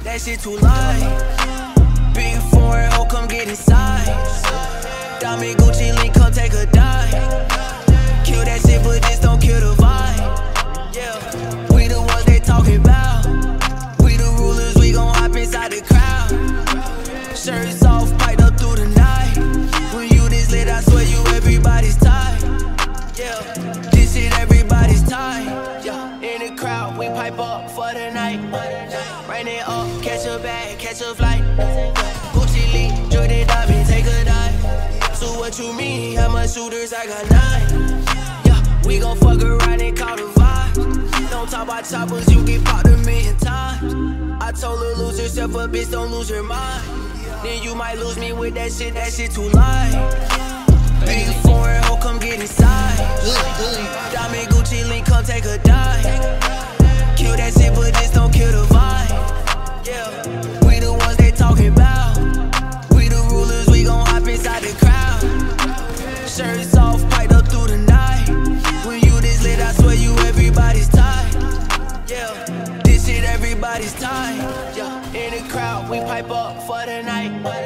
that shit too light. Big foreign hoe, come get inside. Diamond Gucci link, come take a dive. Kill that shit, but just don't kill the vibe. Yeah, we the ones they talking about. We the rulers, we gon' hop inside the crowd. Shirts off, piped up through the night. When you this lit, I swear you everybody's tight. Yeah, this shit everybody's tight. Yeah, in the crowd, we pipe up for the night. Rain it up, catch a bag, catch a flight. Gucci leak, Jordan diamond, take a dive. So what you mean? How much shooters? I got 9. Yeah, we gon' fuck around and call the vibe. Don't talk about choppers, you get popped a million times. I told her lose yourself, a bitch, don't lose your mind. Then you might lose me with that shit too light. Big foreign hoe, come get inside. Diamond Gucci link, come take a dive. Kill that shit, but just don't kill the vibe. Yeah, we the ones they talking about. We the rulers, we gon' hop inside the crowd. Shirts off, piped up through the night. When you this lit, I swear you everybody's tight. Yeah, this shit everybody's tight. Yeah, in the crowd, we pipe up for the night.